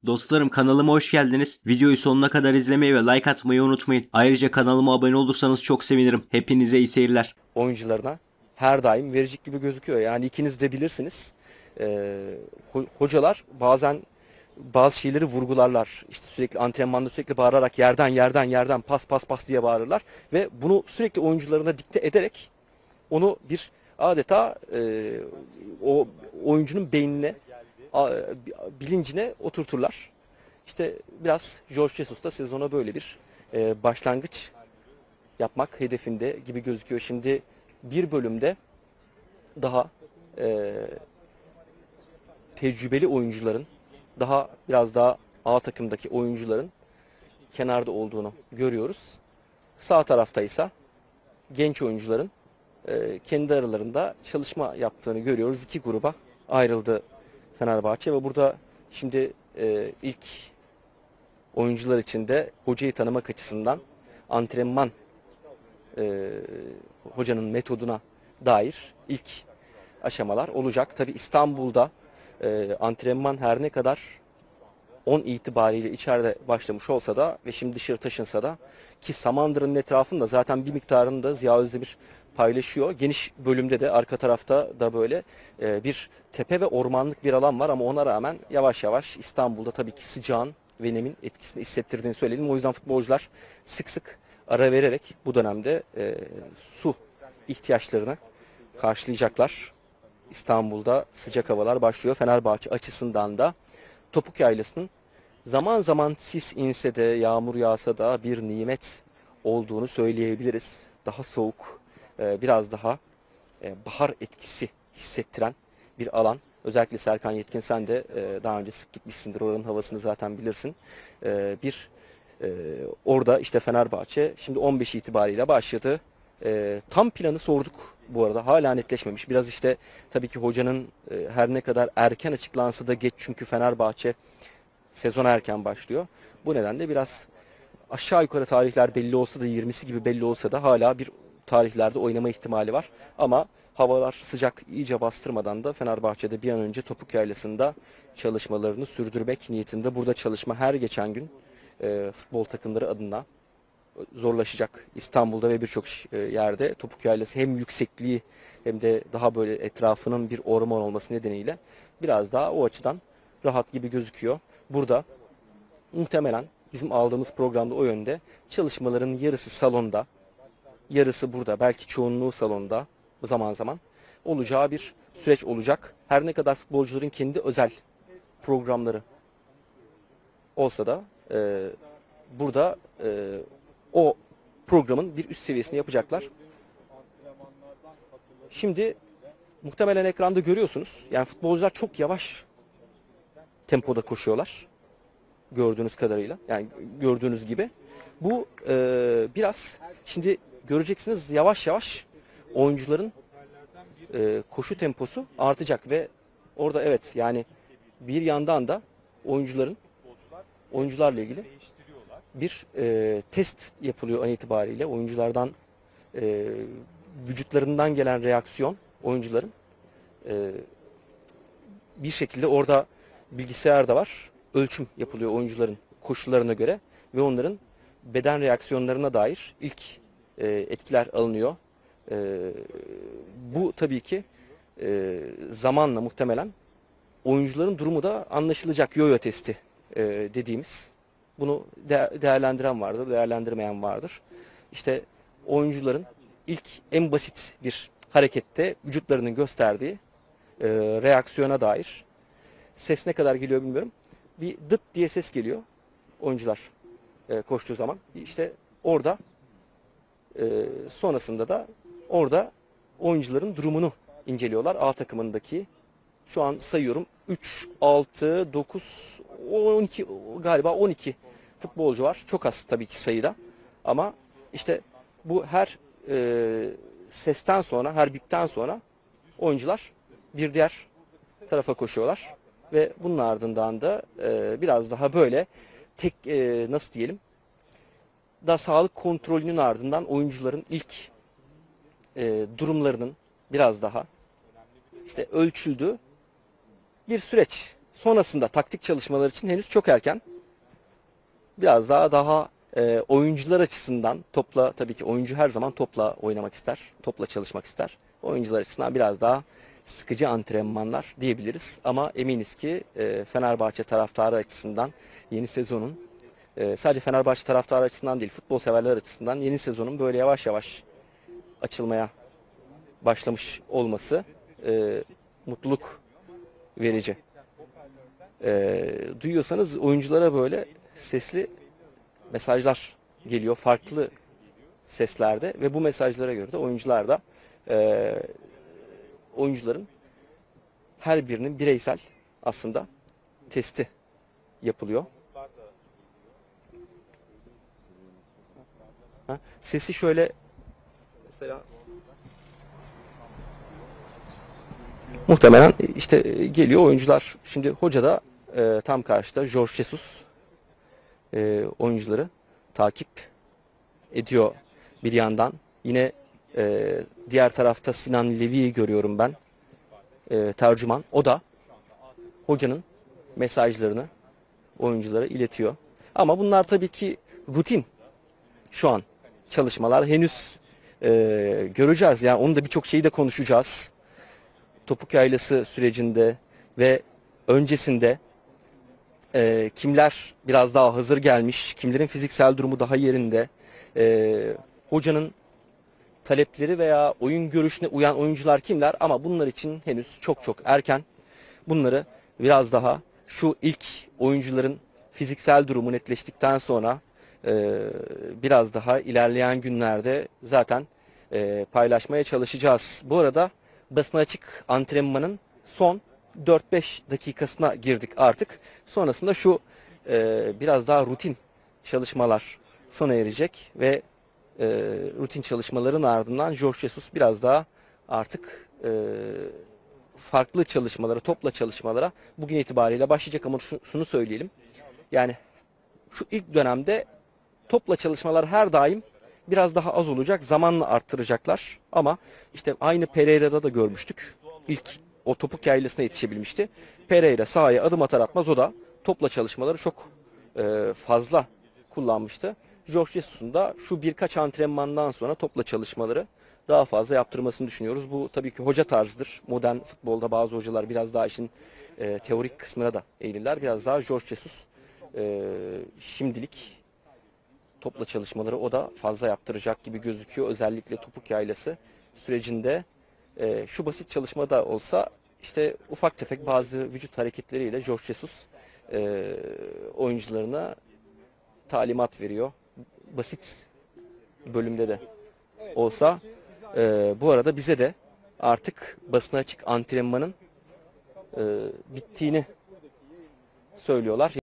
Dostlarım kanalıma hoş geldiniz. Videoyu sonuna kadar izlemeyi ve like atmayı unutmayın. Ayrıca kanalıma abone olursanız çok sevinirim. Hepinize iyi seyirler. Oyuncularına her daim verecek gibi gözüküyor. Yani ikiniz de bilirsiniz. Hocalar bazen bazı şeyleri vurgularlar. İşte sürekli antrenmanda sürekli bağırarak yerden pas diye bağırırlar. Ve bunu sürekli oyuncularına dikte ederek onu bir adeta o oyuncunun beynine, bilincine oturturlar. İşte biraz Jorge Jesus da sezona böyle bir başlangıç yapmak hedefinde gibi gözüküyor. Şimdi bir bölümde daha tecrübeli oyuncuların, biraz daha A takımdaki oyuncuların kenarda olduğunu görüyoruz. Sağ tarafta ise genç oyuncuların kendi aralarında çalışma yaptığını görüyoruz. İki gruba ayrıldı Fenerbahçe ve burada şimdi ilk oyuncular için de hocayı tanımak açısından antrenman hocanın metoduna dair ilk aşamalar olacak. Tabi İstanbul'da antrenman her ne kadar 10 itibariyle içeride başlamış olsa da ve şimdi dışarı taşınsa da ki Samandıra'nın etrafında zaten bir miktarını da Ziya Özdemir paylaşıyor. Geniş bölümde de arka tarafta da böyle bir tepe ve ormanlık bir alan var ama ona rağmen yavaş yavaş İstanbul'da tabii ki sıcağın ve nemin etkisini hissettirdiğini söyleyelim. O yüzden futbolcular sık sık ara vererek bu dönemde su ihtiyaçlarını karşılayacaklar. İstanbul'da sıcak havalar başlıyor. Fenerbahçe açısından da Topuk Yaylası'nın zaman zaman sis inse de yağmur yağsa da bir nimet olduğunu söyleyebiliriz. Daha soğuk, biraz daha bahar etkisi hissettiren bir alan. Özellikle Serkan Yetkin sen de daha önce sık gitmişsindir, oranın havasını zaten bilirsin. Orada işte Fenerbahçe şimdi 15 itibariyle başladı. Tam planı sorduk bu arada, hala netleşmemiş. Biraz işte tabii ki hocanın her ne kadar erken açıklansa da geç, çünkü Fenerbahçe sezon erken başlıyor. Bu nedenle biraz aşağı yukarı tarihler belli olsa da, 20'si gibi belli olsa da hala bir tarihlerde oynama ihtimali var. Ama havalar sıcak iyice bastırmadan da Fenerbahçe'de bir an önce Topuk Yaylası'nda çalışmalarını sürdürmek niyetinde. Burada çalışma her geçen gün futbol takımları adına zorlaşacak. İstanbul'da ve birçok yerde Topuk Yaylası hem yüksekliği hem de daha böyle etrafının bir orman olması nedeniyle biraz daha o açıdan rahat gibi gözüküyor. Burada muhtemelen bizim aldığımız programda o yönde çalışmaların yarısı salonda, yarısı burada, belki çoğunluğu salonda zaman zaman olacağı bir süreç olacak. Her ne kadar futbolcuların kendi özel programları olsa da burada o programın bir üst seviyesini yapacaklar. Şimdi muhtemelen ekranda görüyorsunuz. Yani futbolcular çok yavaş tempoda koşuyorlar. Gördüğünüz kadarıyla. Yani gördüğünüz gibi. Bu biraz şimdi göreceksiniz, yavaş yavaş oyuncuların koşu temposu artacak ve orada evet, yani bir yandan da oyuncularla ilgili bir test yapılıyor an itibariyle. Oyunculardan vücutlarından gelen reaksiyon, oyuncuların bir şekilde orada bilgisayar da var. Ölçüm yapılıyor oyuncuların koşullarına göre ve onların beden reaksiyonlarına dair ilk etkiler alınıyor. Bu tabii ki zamanla muhtemelen oyuncuların durumu da anlaşılacak. Yo-yo testi dediğimiz. Bunu değerlendiren vardır, değerlendirmeyen vardır. İşte oyuncuların ilk en basit bir harekette vücutlarının gösterdiği reaksiyona dair ses ne kadar geliyor bilmiyorum. Bir dıt diye ses geliyor oyuncular koştuğu zaman. İşte orada sonrasında da orada oyuncuların durumunu inceliyorlar. A takımındaki şu an sayıyorum 3, 6, 9, 12, galiba 12 futbolcu var. Çok az tabii ki sayıda. Ama işte bu her sesten sonra, her bipten sonra oyuncular bir diğer tarafa koşuyorlar. Ve bunun ardından da biraz daha böyle nasıl diyelim, daha sağlık kontrolünün ardından oyuncuların ilk durumlarının biraz daha işte ölçüldüğü bir süreç Sonrasında taktik çalışmalar için henüz çok erken. Biraz daha oyuncular açısından topla, tabii ki oyuncu her zaman topla oynamak ister, topla çalışmak ister. Oyuncular açısından biraz daha sıkıcı antrenmanlar diyebiliriz. Ama eminiz ki Fenerbahçe taraftarı açısından yeni sezonun, sadece Fenerbahçe taraftarı açısından değil, futbol severler açısından yeni sezonun böyle yavaş yavaş açılmaya başlamış olması mutluluk verici. Duyuyorsanız oyunculara böyle sesli mesajlar geliyor, farklı seslerde ve bu mesajlara göre de oyuncular da oyuncuların her birinin bireysel aslında testi yapılıyor. Sesi şöyle mesela muhtemelen işte geliyor oyuncular. Şimdi hoca da tam karşıda Jorge Jesus oyuncuları takip ediyor bir yandan. Yine diğer tarafta Sinan Levi'yi görüyorum ben. Tercüman. O da hocanın mesajlarını oyunculara iletiyor. Ama bunlar tabii ki rutin şu an çalışmalar. Henüz göreceğiz. Yani onu da birçok şeyi de konuşacağız. Topuk Yaylası sürecinde ve öncesinde kimler biraz daha hazır gelmiş, kimlerin fiziksel durumu daha yerinde, hocanın talepleri veya oyun görüşüne uyan oyuncular kimler, ama bunlar için henüz çok çok erken. Bunları biraz daha şu ilk oyuncuların fiziksel durumu netleştikten sonra biraz daha ilerleyen günlerde zaten paylaşmaya çalışacağız. Bu arada basına açık antrenmanın son 4-5 dakikasına girdik artık. Sonrasında şu biraz daha rutin çalışmalar sona erecek ve rutin çalışmaların ardından Jorge Jesus biraz daha artık farklı çalışmalara, topla çalışmalara bugün itibariyle başlayacak. Ama şunu söyleyelim. Yani şu ilk dönemde topla çalışmalar her daim biraz daha az olacak. Zamanla arttıracaklar. Ama işte aynı Pereira'da da görmüştük. İlk o topuk yaylasına yetişebilmişti. Pereira sahaya adım atar atmaz o da topla çalışmaları çok fazla kullanmıştı. Jorge Jesus'un da şu birkaç antrenmandan sonra topla çalışmaları daha fazla yaptırmasını düşünüyoruz. Bu tabii ki hoca tarzıdır. Modern futbolda bazı hocalar biraz daha işin teorik kısmına da eğilirler. Biraz daha Jorge Jesus şimdilik topla çalışmaları o da fazla yaptıracak gibi gözüküyor. Özellikle topuk yaylası sürecinde şu basit çalışmada olsa işte ufak tefek bazı vücut hareketleriyle Jorge Jesus oyuncularına talimat veriyor. Basit bölümde de olsa. Bu arada bize de artık basına açık antrenmanın bittiğini söylüyorlar.